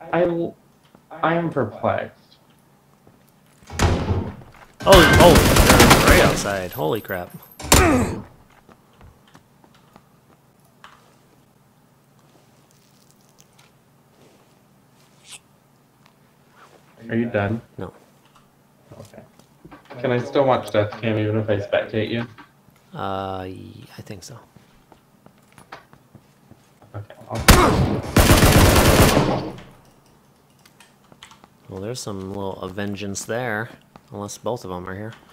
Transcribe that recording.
I am perplexed. Oh, they're right outside. Holy crap. Are you done? No. Okay. Can I still watch Death Cam even if I spectate you? I think so. Okay. Well, there's some little vengeance there. Unless both of them are here.